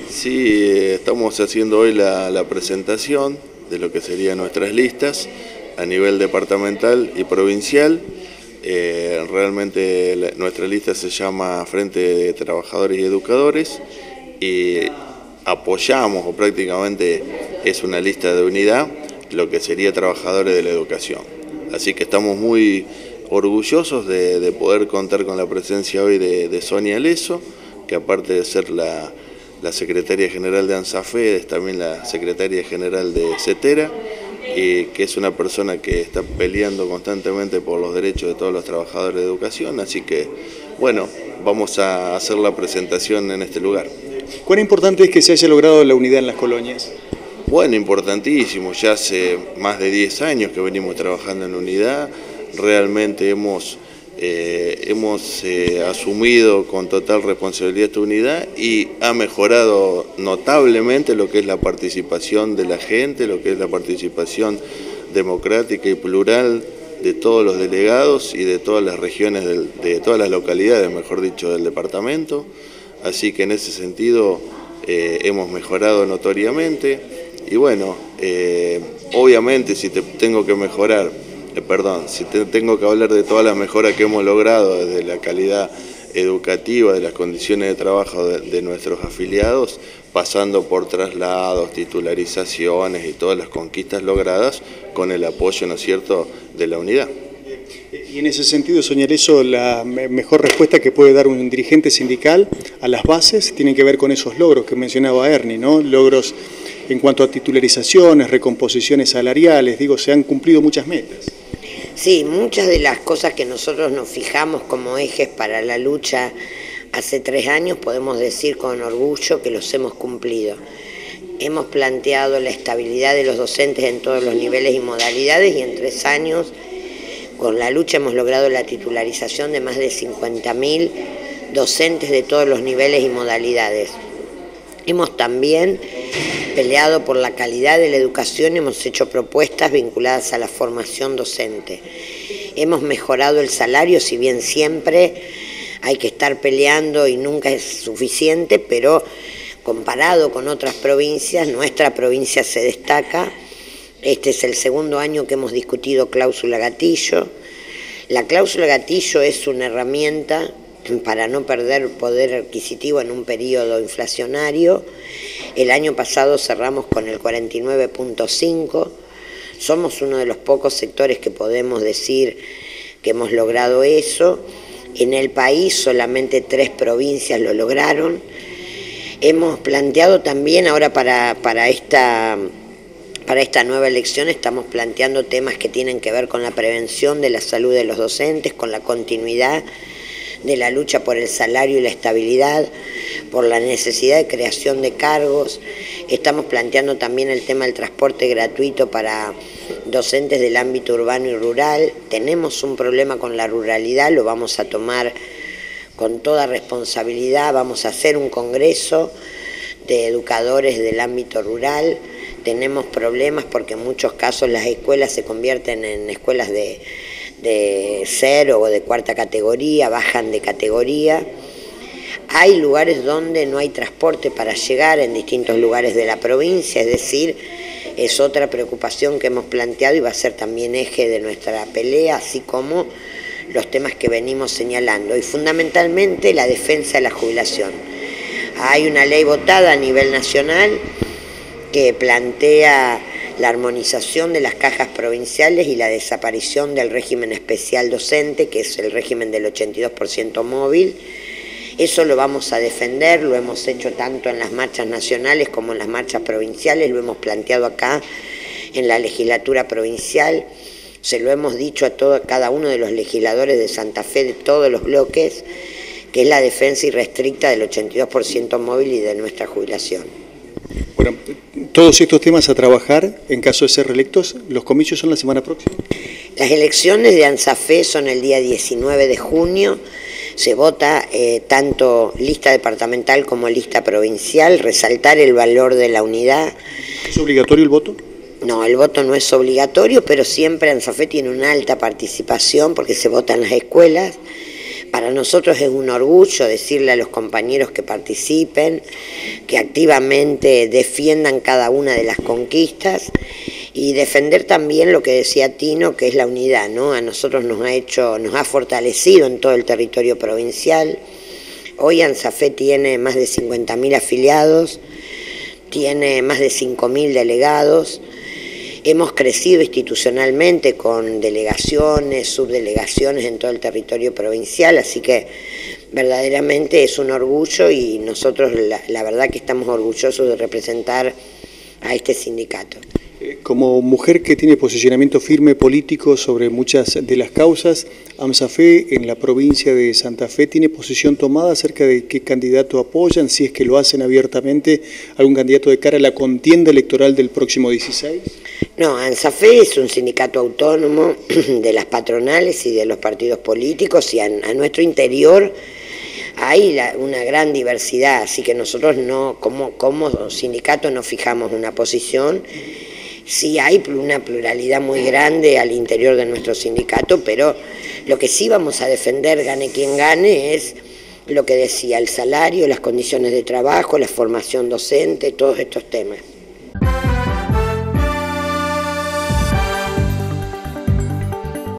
Sí, estamos haciendo hoy la presentación de lo que serían nuestras listas a nivel departamental y provincial. Realmente nuestra lista se llama Frente de Trabajadores y Educadores y apoyamos, o prácticamente es una lista de unidad, lo que sería trabajadores de la educación. Así que estamos muy orgullosos de poder contar con la presencia hoy de Sonia Leso, que aparte de ser la secretaria general de ANSAFE, es también la secretaria general de CETERA, y que es una persona que está peleando constantemente por los derechos de todos los trabajadores de educación, así que, bueno, vamos a hacer la presentación en este lugar. ¿Cuán importante es que se haya logrado la unidad en las colonias? Bueno, importantísimo, ya hace más de 10 años que venimos trabajando en unidad, realmente hemos asumido con total responsabilidad esta unidad y ha mejorado notablemente lo que es la participación de la gente, lo que es la participación democrática y plural de todos los delegados y de todas las regiones, de todas las localidades, mejor dicho, del departamento. Así que en ese sentido hemos mejorado notoriamente y bueno, obviamente si tengo que hablar de todas las mejoras que hemos logrado desde la calidad educativa, de las condiciones de trabajo de nuestros afiliados, pasando por traslados, titularizaciones y todas las conquistas logradas con el apoyo, ¿no es cierto?, de la unidad. Y en ese sentido, Sonia Leso, la mejor respuesta que puede dar un dirigente sindical a las bases tiene que ver con esos logros que mencionaba Ernie, ¿no? Logros en cuanto a titularizaciones, recomposiciones salariales, digo, se han cumplido muchas metas. Sí, muchas de las cosas que nosotros nos fijamos como ejes para la lucha hace 3 años, podemos decir con orgullo que los hemos cumplido. Hemos planteado la estabilidad de los docentes en todos los niveles y modalidades y en 3 años con la lucha hemos logrado la titularización de más de 50.000 docentes de todos los niveles y modalidades. Hemos también peleado por la calidad de la educación, hemos hecho propuestas vinculadas a la formación docente. Hemos mejorado el salario, si bien siempre hay que estar peleando y nunca es suficiente, pero comparado con otras provincias, nuestra provincia se destaca. Este es el 2.º año que hemos discutido cláusula gatillo. La cláusula gatillo es una herramienta para no perder poder adquisitivo en un periodo inflacionario. El año pasado cerramos con el 49.5. Somos uno de los pocos sectores que podemos decir que hemos logrado eso. En el país solamente 3 provincias lo lograron. Hemos planteado también ahora para esta nueva elección estamos planteando temas que tienen que ver con la prevención de la salud de los docentes, con la continuidad de la lucha por el salario y la estabilidad, por la necesidad de creación de cargos. Estamos planteando también el tema del transporte gratuito para docentes del ámbito urbano y rural. Tenemos un problema con la ruralidad, lo vamos a tomar con toda responsabilidad, vamos a hacer un congreso de educadores del ámbito rural. Tenemos problemas porque en muchos casos las escuelas se convierten en escuelas de 0 o de 4ª categoría, bajan de categoría. Hay lugares donde no hay transporte para llegar en distintos lugares de la provincia, es decir, es otra preocupación que hemos planteado y va a ser también eje de nuestra pelea, así como los temas que venimos señalando y fundamentalmente la defensa de la jubilación. Hay una ley votada a nivel nacional que plantea la armonización de las cajas provinciales y la desaparición del régimen especial docente, que es el régimen del 82% móvil. Eso lo vamos a defender, lo hemos hecho tanto en las marchas nacionales como en las marchas provinciales, lo hemos planteado acá en la legislatura provincial, se lo hemos dicho a cada uno de los legisladores de Santa Fe de todos los bloques, que es la defensa irrestricta del 82% móvil y de nuestra jubilación. Bueno, todos estos temas a trabajar en caso de ser reelectos, ¿los comicios son la semana próxima? Las elecciones de ANSAFE son el día 19 de junio, se vota tanto lista departamental como lista provincial, resaltar el valor de la unidad. ¿Es obligatorio el voto? No, el voto no es obligatorio, pero siempre ANSAFE tiene una alta participación porque se vota en las escuelas, Para nosotros es un orgullo decirle a los compañeros que participen, que activamente defiendan cada una de las conquistas y defender también lo que decía Tino, que es la unidad, ¿no? A nosotros nos ha fortalecido en todo el territorio provincial. Hoy ANSAFE tiene más de 50.000 afiliados, tiene más de 5.000 delegados. Hemos crecido institucionalmente con delegaciones, subdelegaciones en todo el territorio provincial, así que verdaderamente es un orgullo y nosotros la verdad que estamos orgullosos de representar a este sindicato. Como mujer que tiene posicionamiento firme político sobre muchas de las causas, ANSAFE en la provincia de Santa Fe tiene posición tomada acerca de qué candidato apoyan, si es que lo hacen abiertamente, algún candidato de cara a la contienda electoral del próximo 16. No, ANSAFE es un sindicato autónomo de las patronales y de los partidos políticos y a nuestro interior hay una gran diversidad, así que nosotros no, como sindicato no fijamos una posición. Sí hay una pluralidad muy grande al interior de nuestro sindicato, pero lo que sí vamos a defender, gane quien gane, es lo que decía, el salario, las condiciones de trabajo, la formación docente, todos estos temas.